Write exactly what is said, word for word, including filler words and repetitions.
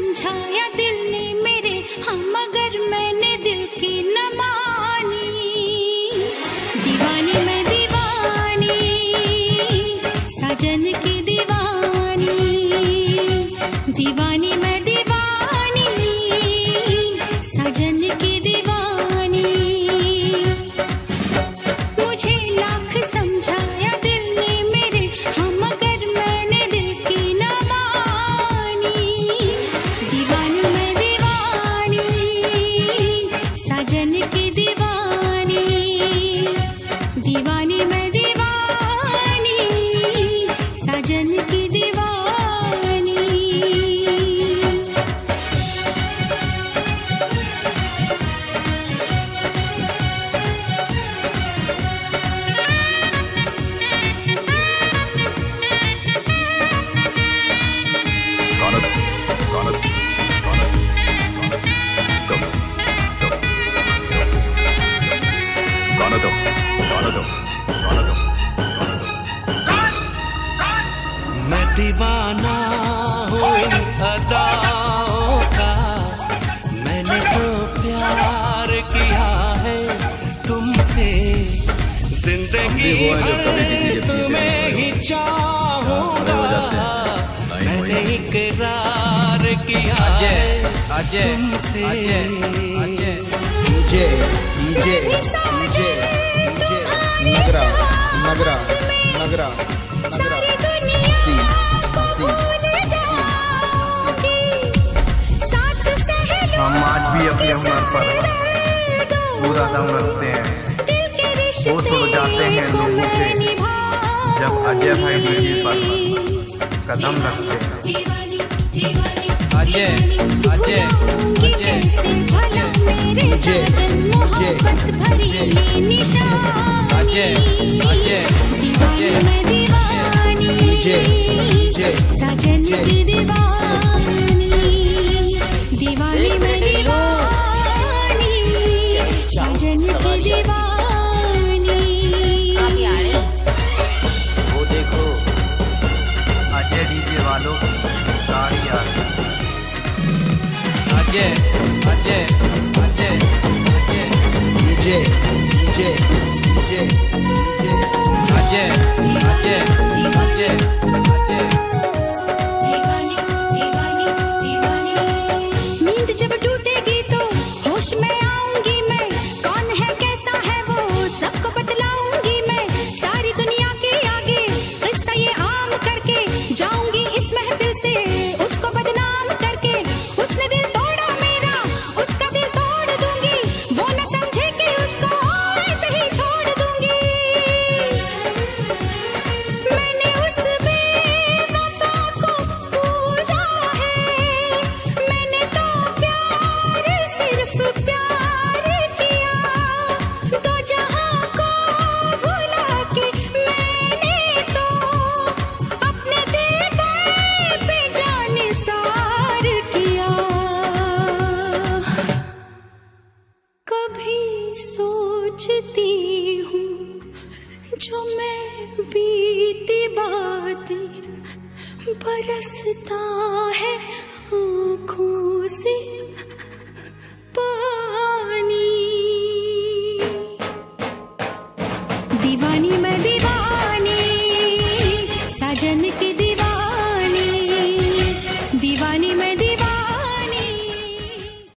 समझाया दिल ने मेरे, हम मगर मैंने दिल की न मानी। दीवानी मैं दीवानी, साजन की दीवानी। दीवानी मैं दीवानी, साजन की दीवानी। मुझे लाख समझाया दिल ने मेरे, हम मगर मैंने दिल की न मानी। दीवानी मैं दीवानी, साजन की दीवानी। दीवानी मैं दीवानी, साजन की दीवानी। गाना दो, गाना दो, गाना दो, गाना दो, गाना दो, गाना दो। मैं दीवाना हूँ इन अदाओं का, मैंने तो प्यार किया है तुमसे। जिंदगी भर तुम्हें ही चाहूँगा, मैंने इकरार किया है तुमसे। डीजे डीजे डीजे डीजे नगरा नगरा नगरा नगरा सी सी हम आज भी अपने हुनर पर पूरा दम रखते हैं। वो सुन जाते हैं लोगों से जब अजय भाई डीजे पर कदम रखते हैं। Ajay Ajay Ajay DJ DJ Ajay Ajay DJ DJ साजन की दीवानी। दीवानी मैं दीवानी, साजन की दीवानी। वो देखो अजय डीजे वालों की गाड़ी आ रही है। Ajay Ajay Ajay Ajay DJ DJ DJ Ajay Ajay Ajay Ajay दीवानी दीवानी दीवानी। नींद जब टूटेगी तो होश में आऊंगी मैं, कौन है कैसा है वो सबको बतलाऊंगी मैं। सारी दुनिया के आगे किस्सा ये आम करके जाऊंगी इस महफिल से, उसको बदनाम करके। उसने दिल तोड़ा मेरा, उसका दिल तोड़ दूंगी। वो न समझे कि उसको ऐसे ही छोड़ दूंगी। मैंने उस बेवफा को पूजा है, मैंने तो प्यार सिर्फ प्यार किया। दो जहां को भुला के मैंने तो अपने दिल पे जानिसार किया। कभी सोचती हूँ जो मैं बीती बातें, बरसता है आँखों से पानी। दीवानी मैं दीवानी, साजन की